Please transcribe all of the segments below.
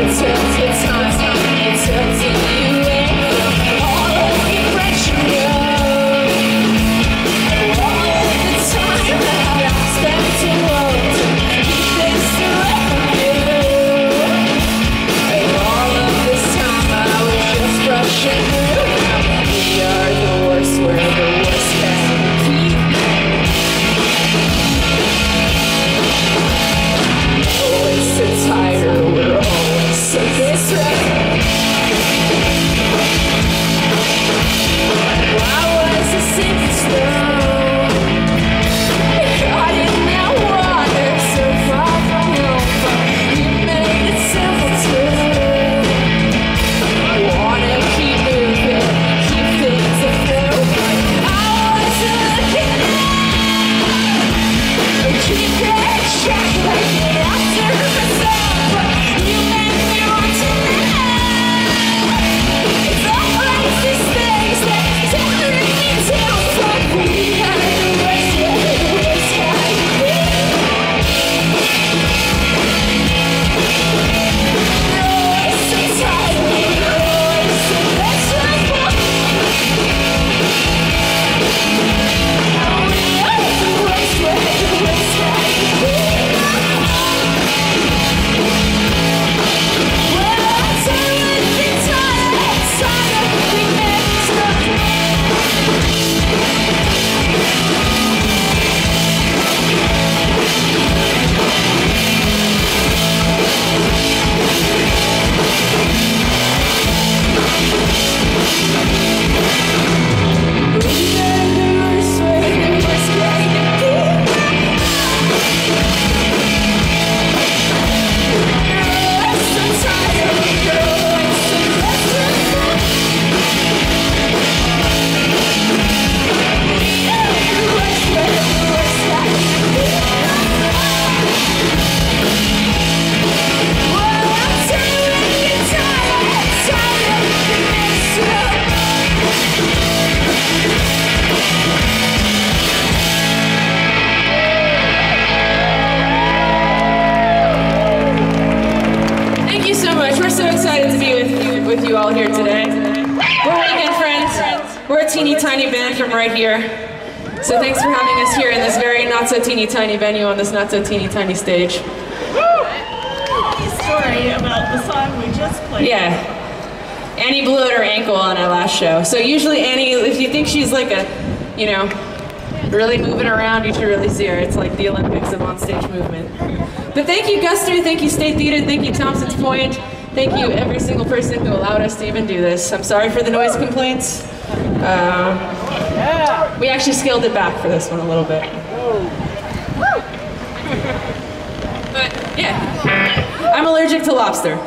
teeny tiny band from right here. So thanks for having us here in this very not so teeny tiny venue on this not so teeny tiny stage. Story about the song we just played. Yeah. Annie blew out her ankle on our last show. So usually Annie, if you think she's like a, you know, really moving around, you should really see her. It's like the Olympics of onstage movement. But thank you, Guster. Thank you, State Theater. Thank you, Thompson's Point. Thank you, every single person who allowed us to even do this. I'm sorry for the noise complaints. We actually scaled it back for this one a little bit. But yeah, I'm allergic to lobster.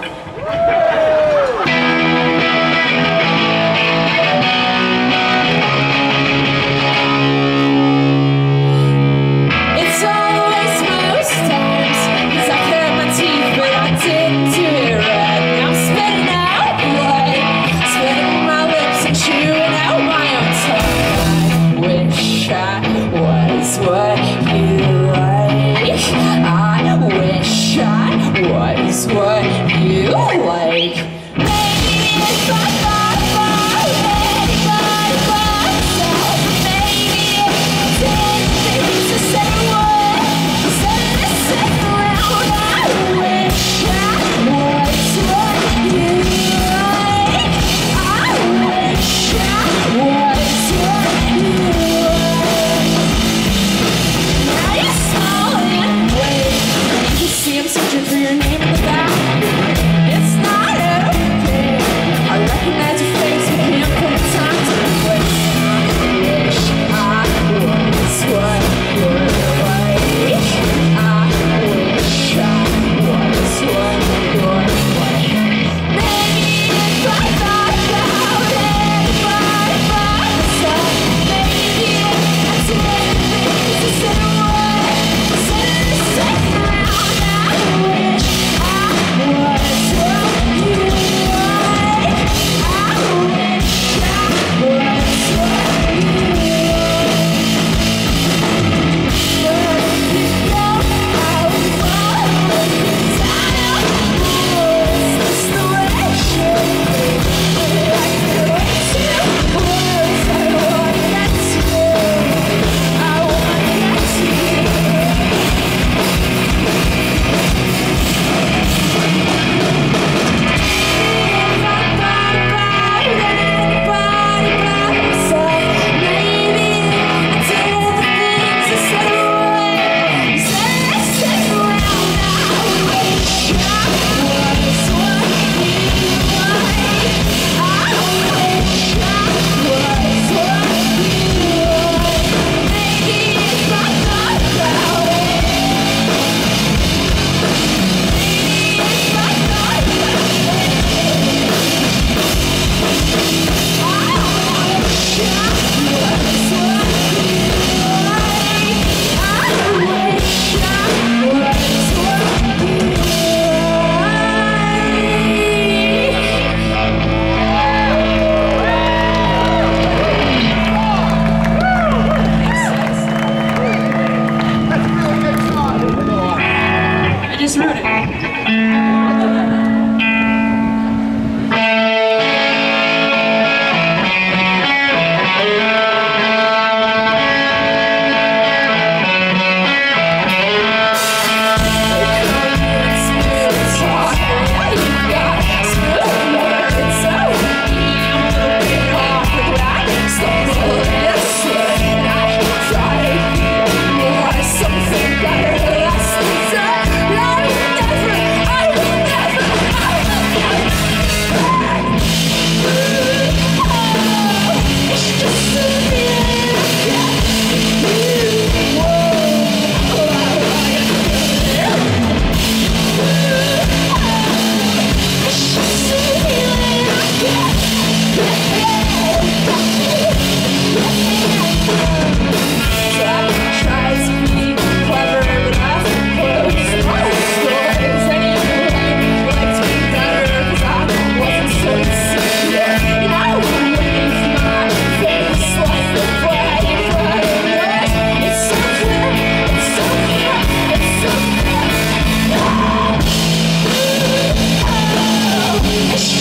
What you like. Maybe if I thought about it by myself, maybe if I did things the same way, instead of sitting around, I wish I was what you like. I wish I was what you like. Now you're smiling, wait, you see I'm searching for your name in the back. It's not a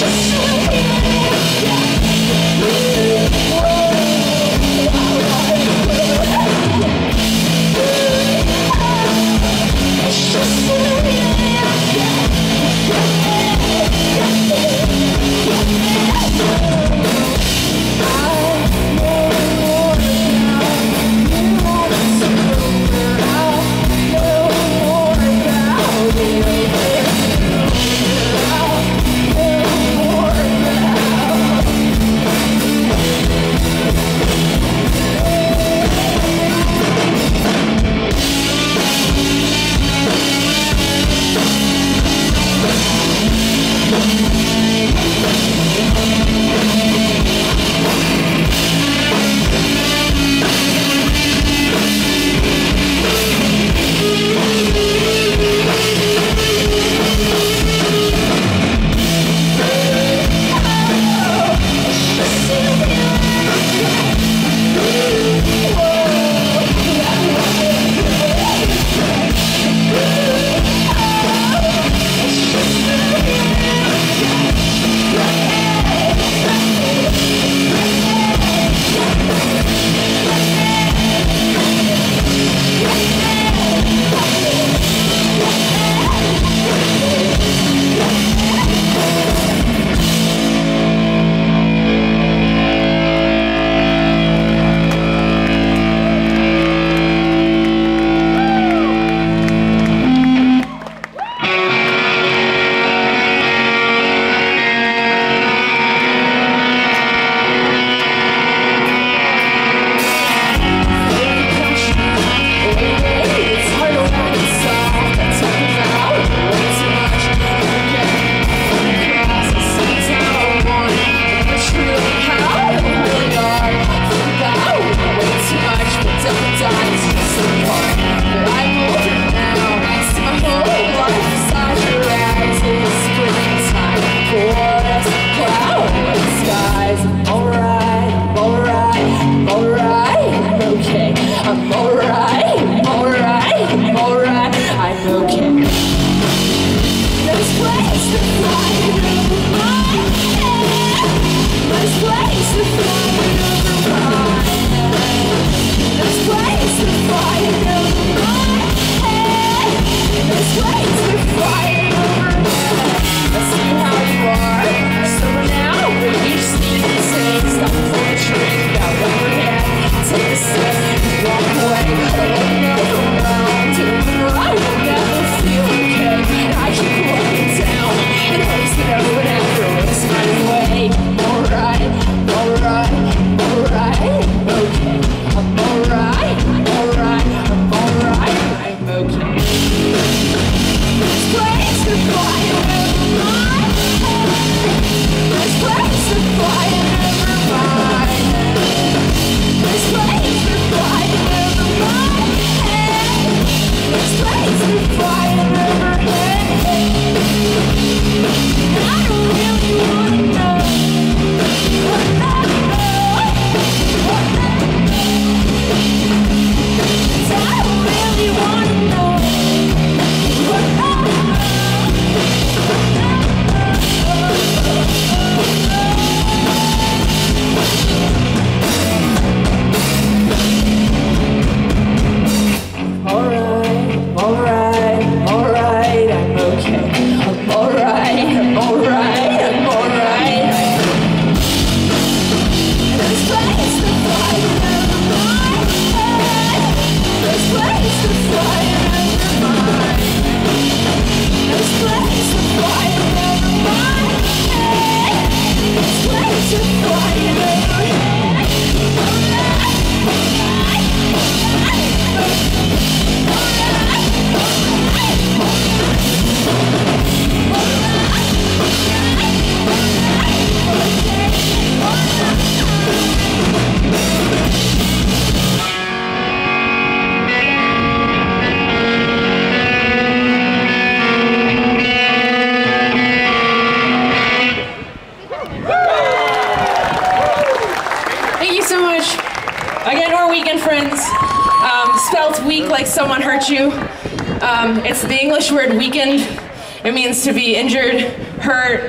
like someone hurt you. It's the English word weakened. It means to be injured, hurt,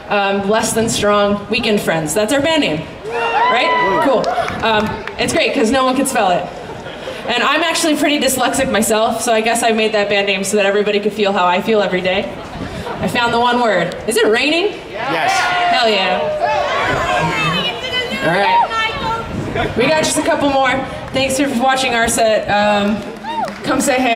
Less Than Strong, Weekend Friends. That's our band name, right? Cool. It's great because no one can spell it. And I'm actually pretty dyslexic myself, so I guess I made that band name so that everybody could feel how I feel every day. I found the one word. Is it raining? Yes. Hell yeah. All right. We got just a couple more. Thanks for watching our set. Come say hey.